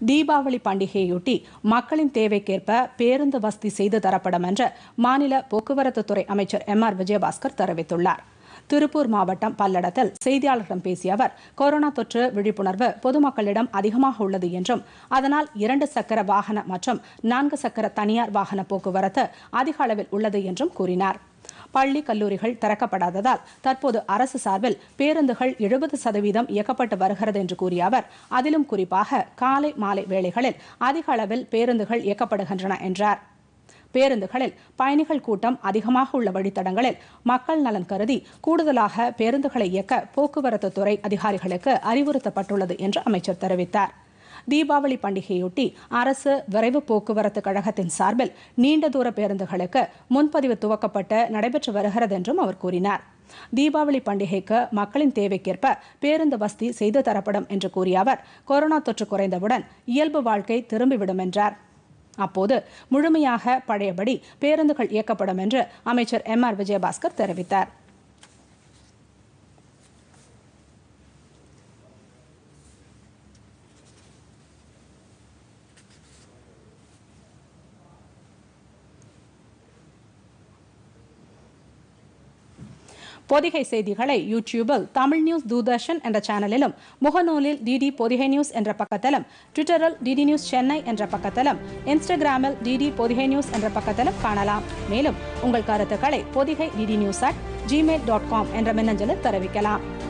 தீபாவளி பண்டிகையொட்டி மக்களின் தேவைக்கேற்ப பேருந்து வசதி செய்து தரப்படும் என்று மாநில போக்குவரத்துத்துறை அமைச்சர் எம்.ஆர். விஜயபாஸ்கர் தெரிவித்துள்ளார். திருப்பூர் மாவட்டம் பல்லடத்தில் செய்தியாளர்களிடம் பேசிய அவர், கொரோனா தொற்று விழிப்புணர்வு பொதுமக்களிடம் அதிகமாக உள்ளது என்றும், அதனால் 2 சக்கர வாகன மற்றும் 4 சக்கர தனியார் வாகன போக்குவரத்து அதிக அளவில் உள்ளது என்றும் கூறினார். பள்ளி கல்லூரிகள் திறக்கப்படாததால் தற்போது அரசு சார்பில் பேருந்துகள் 70% இயக்கப்பட்டு வருகிறது என்று கூறிய அவர், அதிலும் குறிப்பாக காலை மாலை வேளைகளில் அதிக அளவில் பேருந்துகள் இயக்கப்படுகின்றன என்றார். பேருந்துகளில் பயணிகள் கூட்டம் அதிகமாக உள்ள வழித்தடங்களில் மக்கள் நலன் கருதி கூடுதலாக பேருந்துகளை இயக்க போக்குவரத்துத்துறை அதிகாரிகளுக்கு அறிவுறுத்தப்பட்டுள்ளது என்று அமைச்சர் தெரிவித்தார். தீபாவளி பண்டிகையொட்டி அரசு விரைவு போக்குவரத்து கழகத்தின் சார்பில் நீண்ட தூர பேருந்துகளுக்கு முன்பதிவு துவக்கப்பட்டு நடைபெற்று வருகிறது என்றும் அவர் கூறினார். தீபாவளி பண்டிகைக்கு மக்களின் தேவைக்கேற்ப பேருந்து வசதி செய்து தரப்படும் என்று கூறிய அவர், கொரோனா தொற்று குறைந்தவுடன் இயல்பு வாழ்க்கை திரும்பிவிடும் என்றார். அப்போது முழுமையாக பழையபடி பேருந்துகள் இயக்கப்படும் என்று அமைச்சர் எம்.ஆர். விஜயபாஸ்கர் தெரிவித்தார். பொதிகை செய்திகளை யூடியூபில் தமிழ் நியூஸ் தூர்தர்ஷன் என்ற சேனலிலும், முகநூலில் டிடி பொதிகை நியூஸ் என்ற பக்கத்திலும், ட்விட்டரில் டிடி நியூஸ் சென்னை என்ற பக்கத்திலும், இன்ஸ்டாகிராமில் டிடி பொதிகை நியூஸ் என்ற பக்கத்திலும் காணலாம். மேலும் உங்கள் கருத்துக்களை பொதிகை DD News@gmail.com என்ற மின்னஞ்சலில் தெரிவிக்கலாம்.